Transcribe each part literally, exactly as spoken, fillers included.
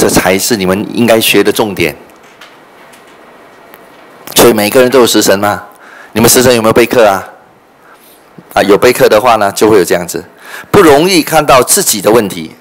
这才是你们应该学的重点。所以每个人都有食神嘛，你们食神有没有备课啊？啊，有备课的话呢，就会有这样子，不容易看到自己的问题。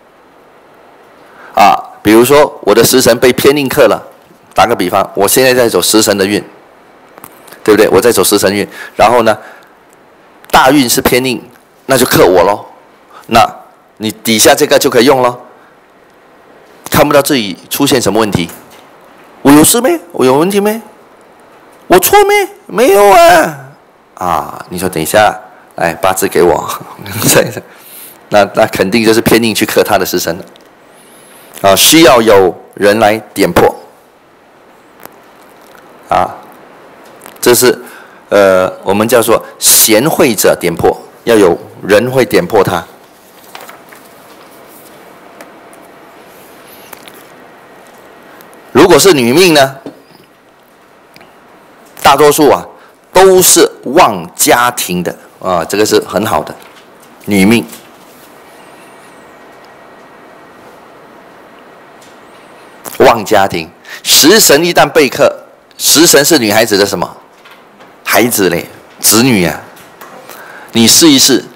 啊，比如说我的食神被偏印克了，打个比方，我现在在走食神的运，对不对？我在走食神运，然后呢，大运是偏印，那就克我咯。那你底下这个就可以用咯。看不到自己出现什么问题，我有事没？我有问题没？我错没？没有啊！啊，你说等一下，来八字给我，那那肯定就是偏印去克他的食神了。啊，需要有人来点破。啊，这是呃我们叫做贤惠者点破，要有人会点破他。如果是女命呢，大多数啊都是旺家庭的啊，这个是很好的女命。旺家庭，食神一旦被克，食神是女孩子的什么？孩子嘞，子女啊。你试一试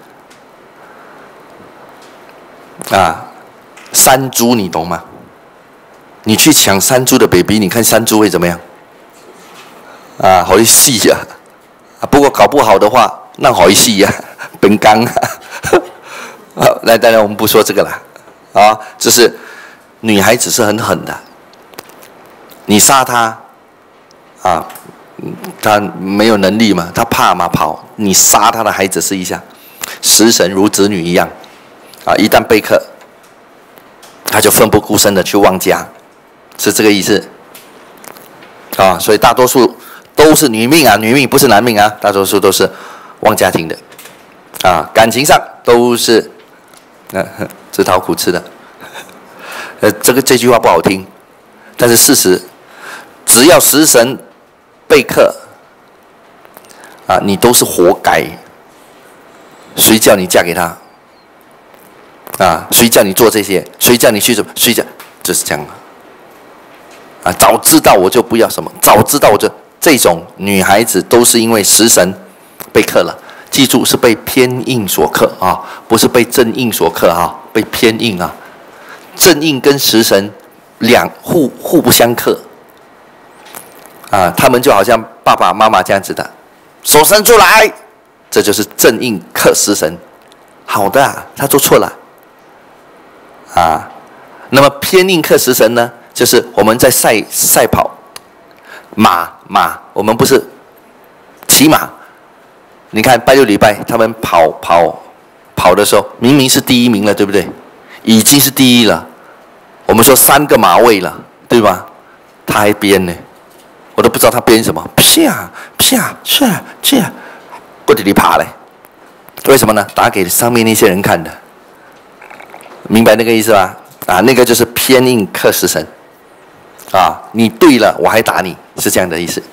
啊，山猪你懂吗？你去抢山猪的 baby， 你看山猪会怎么样？啊，好细呀！啊，不过搞不好的话，那好细呀，本刚啊。好，来，当然我们不说这个了，啊，就是女孩子是很狠的，你杀她，啊，她没有能力嘛，她怕嘛跑，你杀她的孩子试一下，食神如子女一样，啊，一旦被克，她就奋不顾身的去旺家。是这个意思，啊，所以大多数都是女命啊，女命不是男命啊，大多数都是旺家庭的，啊，感情上都是，呃、啊，自讨苦吃的，呃，这个这句话不好听，但是事实，只要食神被克，啊，你都是活该，谁叫你嫁给他？啊，谁叫你做这些？谁叫你去什么？谁叫就是这样。啊，早知道我就不要什么，早知道我就这种女孩子都是因为食神被克了，记住是被偏印所克啊，不是被正印所克啊，被偏印啊，正印跟食神两互互不相克啊，他们就好像爸爸妈妈这样子的，手伸出来，这就是正印克食神，好的、啊，他做错了啊，那么偏印克食神呢？就是我们在赛赛跑，马马，我们不是骑马。你看拜六礼拜他们跑跑跑的时候，明明是第一名了，对不对？已经是第一了。我们说三个马位了，对吧？他还编呢，我都不知道他编什么，啪啪啪啪，过这里爬嘞。为什么呢？打给上面那些人看的，明白那个意思吧？啊，那个就是偏印克食神。啊，你对了，我还打你，是这样的意思。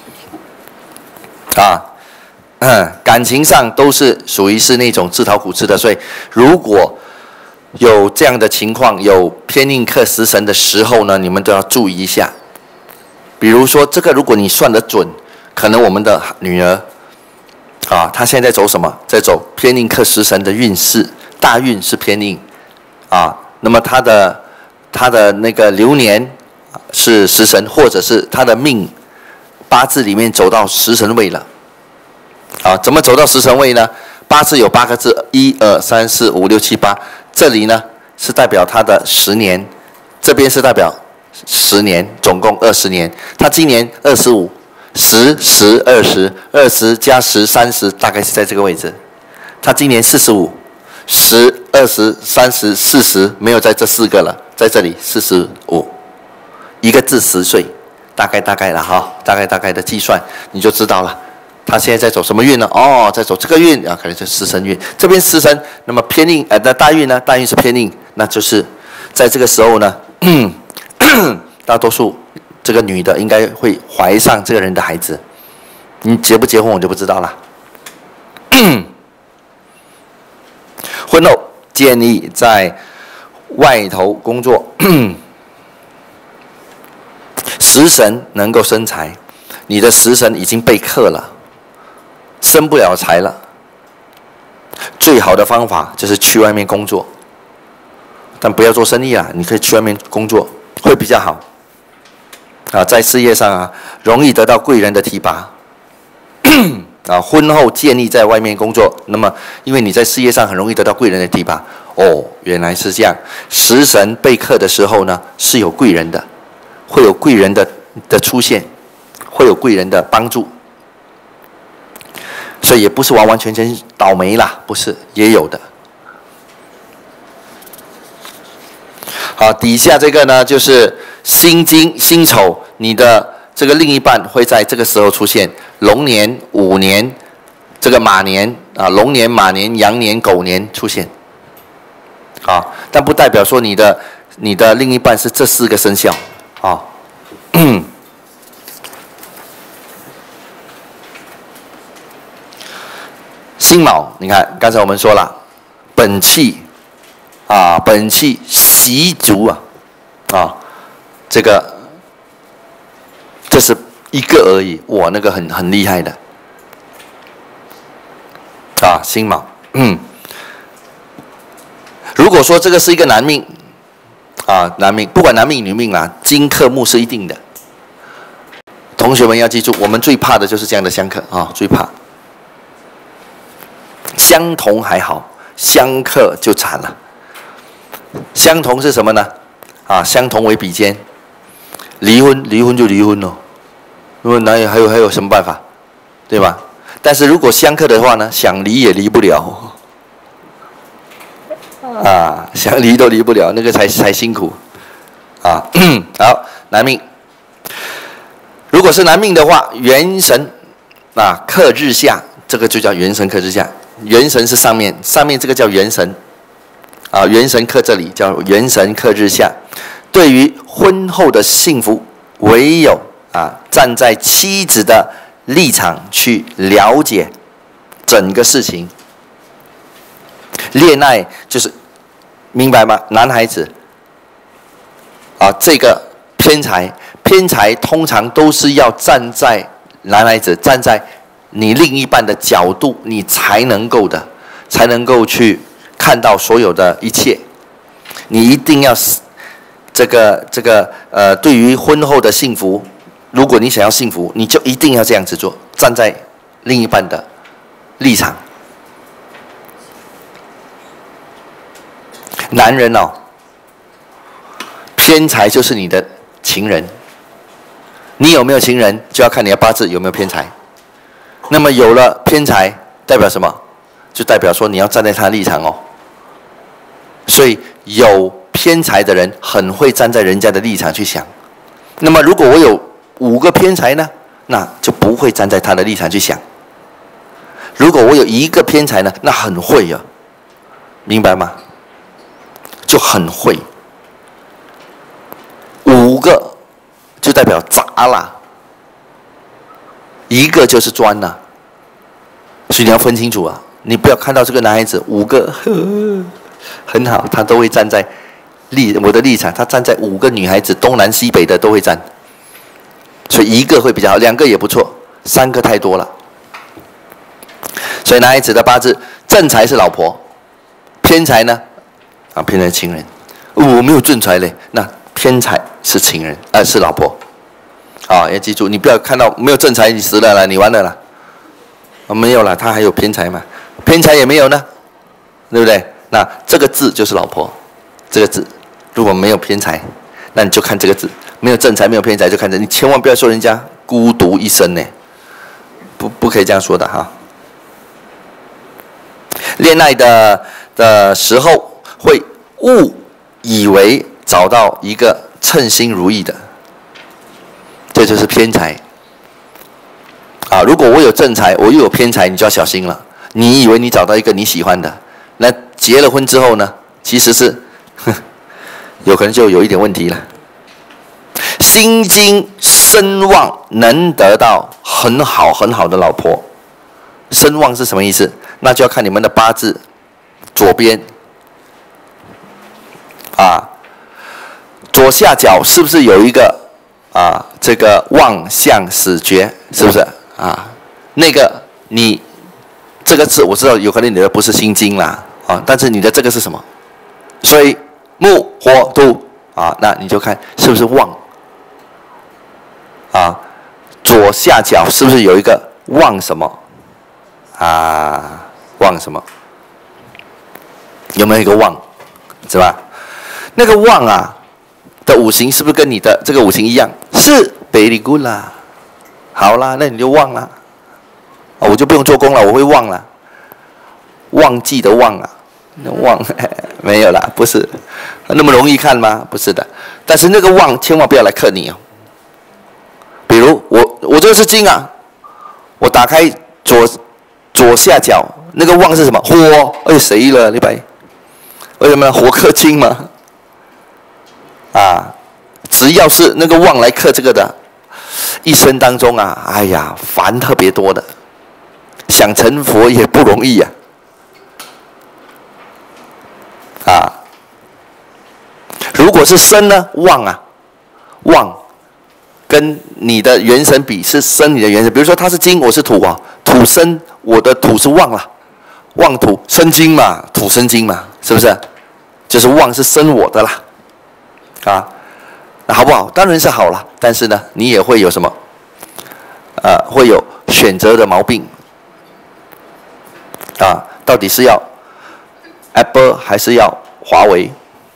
啊，嗯，感情上都是属于是那种自讨苦吃的，所以如果有这样的情况，有偏印克食神的时候呢，你们都要注意一下。比如说这个，如果你算得准，可能我们的女儿，啊，她现在走什么？在走偏印克食神的运势，大运是偏印，啊，那么她的她的那个流年。是食神，或者是他的命八字里面走到食神位了，啊，怎么走到食神位呢？八字有八个字，一二三四五六七八，这里呢是代表他的十年，这边是代表十年，总共二十年。他今年二十五，十十二十，二十加十三十，大概是在这个位置。他今年四十五，十二十三十四十，没有在这四个了，在这里四十五。一个字十岁，大概大概了哈，大概大概的计算你就知道了。他现在在走什么运呢？哦，在走这个运啊，可能是食神运。这边食神，那么偏印，呃，那大运呢？大运是偏印，那就是在这个时候呢，大多数这个女的应该会怀上这个人的孩子。你结不结婚我就不知道了。婚后建议在外头工作。 食神能够生财，你的食神已经被克了，生不了财了。最好的方法就是去外面工作，但不要做生意啊，你可以去外面工作会比较好。啊，在事业上啊，容易得到贵人的提拔。啊，婚后建议在外面工作，那么因为你在事业上很容易得到贵人的提拔。哦，原来是这样。食神被克的时候呢，是有贵人的，会有贵人的的出现，会有贵人的帮助。所以也不是完完全全倒霉啦，不是，也有的。好，底下这个呢，就是辛金、辛丑，你的这个另一半会在这个时候出现。龙年、虎年，这个马年啊，龙年、马年、羊年、狗年出现。啊，但不代表说你的你的另一半是这四个生肖啊。辛卯，你看刚才我们说了，本气啊，本气习足啊，啊，这个这是一个而已，哇，那个很很厉害的啊，辛卯，嗯，如果说这个是一个男命啊，男命，不管男命女命啦，金克木是一定的。同学们要记住，我们最怕的就是这样的相克啊，最怕。相同还好，相克就惨了。相同是什么呢？啊，相同为比肩，离婚离婚就离婚咯。如果哪有还有还有什么办法，对吧？但是如果相克的话呢，想离也离不了。啊，想离都离不了，那个才才辛苦。啊，好，男命。如果是男命的话，元神啊克日下，这个就叫元神克日下。元神是上面，上面这个叫元神，啊，元神克这里叫元神克日下。对于婚后的幸福，唯有啊站在妻子的立场去了解整个事情。恋爱就是明白吗？男孩子啊，这个偏财，偏财通常都是要站在男孩子站在你另一半的角度，你才能够的，才能够去看到所有的一切。你一定要这个这个呃，对于婚后的幸福，如果你想要幸福，你就一定要这样子做，站在另一半的立场。男人哦，偏财就是你的情人，你有没有情人，就要看你的八字有没有偏财。那么有了偏财，代表什么？就代表说你要站在他的立场哦。所以有偏财的人很会站在人家的立场去想。那么如果我有五个偏财呢，那就不会站在他的立场去想。如果我有一个偏财呢，那很会啊，明白吗？就很会。五个就代表杂啦。一个就是专呐、啊，所以你要分清楚啊！你不要看到这个男孩子五个呵呵很好，他都会站在立我的立场，他站在五个女孩子东南西北的都会站，所以一个会比较好，两个也不错，三个太多了。所以男孩子的八字正财是老婆，偏财呢啊偏财情人，我、哦、没有正财嘞，那偏财是情人，呃是老婆。啊，要记住，你不要看到没有正财你死了啦，你完了啦。啊，没有啦，他还有偏财嘛，偏财也没有呢，对不对？那这个字就是老婆，这个字如果没有偏财，那你就看这个字，没有正财没有偏财就看这，你千万不要说人家孤独一生呢，不不可以这样说的哈。恋爱的的时候会误以为找到一个称心如意的。这就是偏财啊！如果我有正财，我又有偏财，你就要小心了。你以为你找到一个你喜欢的，那结了婚之后呢？其实是，有可能就有一点问题了。心经声望能得到很好很好的老婆，声望是什么意思？那就要看你们的八字左边啊，左下角是不是有一个啊，这个妄相死绝，是不是啊？那个你这个字我知道，有可能你的不是心经啦，啊，但是你的这个是什么？水木火土啊，那你就看是不是妄啊？左下角是不是有一个妄什么啊？妄什么？有没有一个妄？是吧？那个妄啊的五行是不是跟你的这个五行一样？是 very good 啦，好啦，那你就忘啦，我就不用做工了，我会忘了，忘记的忘啊，忘没有啦，不是那么容易看吗？不是的，但是那个忘千万不要来克你哦。比如我我这个是金啊，我打开左左下角那个旺是什么？火，哎谁了？李白，为什么呢？火克金嘛，啊，只要是那个旺来克这个的，一生当中啊，哎呀，烦特别多的，想成佛也不容易呀、啊，啊，如果是生呢，旺啊，旺。跟你的元神比是生你的元神，比如说他是金，我是土啊，土生我的土是旺啦，旺土生金嘛，土生金嘛，是不是？就是旺是生我的啦，啊，那好不好？当然是好了，但是呢，你也会有什么？呃，会有选择的毛病啊，到底是要 Apple 还是要华为？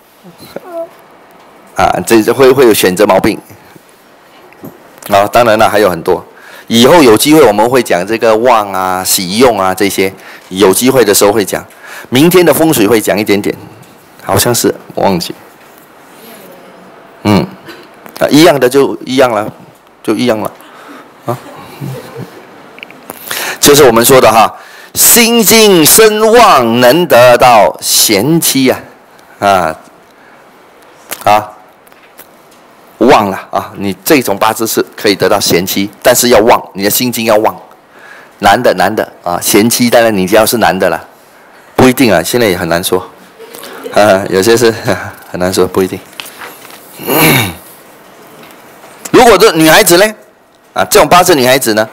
啊，这会会有选择毛病。啊，当然了，还有很多。以后有机会我们会讲这个旺啊、喜用啊这些，有机会的时候会讲。明天的风水会讲一点点，好像是我忘记。嗯，啊，一样的就一样了，就一样了，啊，就是我们说的哈，心境深旺能得到贤妻呀，啊，啊。啊旺了啊！你这种八字是可以得到贤妻，但是要旺，你的心经要旺。男的男的啊，贤妻当然你只要是男的了，不一定啊，现在也很难说，啊，有些是很难说，不一定。嗯、如果这女孩子呢，啊，这种八字女孩子呢，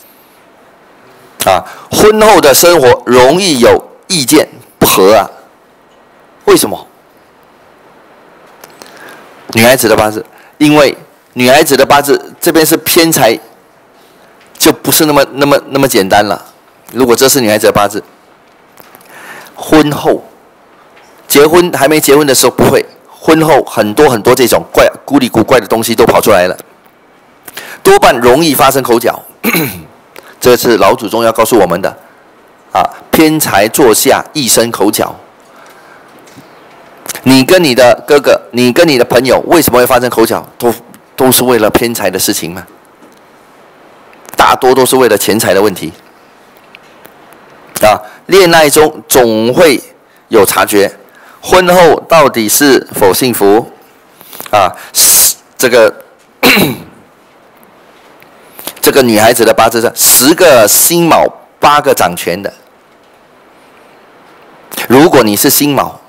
啊，婚后的生活容易有意见不合啊，为什么？女孩子的八字。因为女孩子的八字这边是偏财，就不是那么那么那么简单了。如果这是女孩子的八字，婚后结婚还没结婚的时候不会，婚后很多很多这种怪古里古怪的东西都跑出来了，多半容易发生口角。这是老祖宗要告诉我们的啊，偏财坐下，一生口角。你跟你的哥哥，你跟你的朋友，为什么会发生口角？都都是为了偏财的事情嘛。大多都是为了钱财的问题。啊，恋爱中总会有察觉，婚后到底是否幸福？啊，这个这个女孩子的八字是十个辛卯，八个掌权的。如果你是辛卯，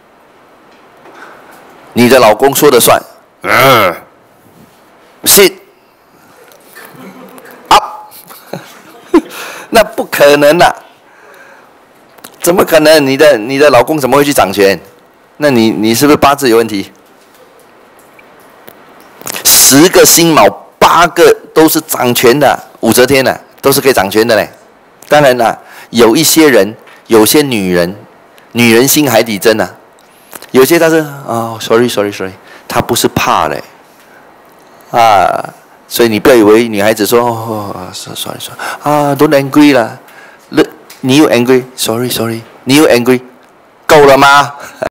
你的老公说了算，嗯 ，sit up， 那不可能啦、啊，怎么可能？你的你的老公怎么会去掌权？那你你是不是八字有问题？十个辛卯，八个都是掌权的，武则天的、啊、都是可以掌权的嘞。当然啦，有一些人，有些女人，女人心海底针啊。有些他是哦 ，sorry sorry sorry， 他不是怕嘞，啊，所以你不要以为女孩子说哦 ，sorry sorry， 啊 ，don't angry 啦，你又 angry，sorry sorry， 你又 angry， 够了吗？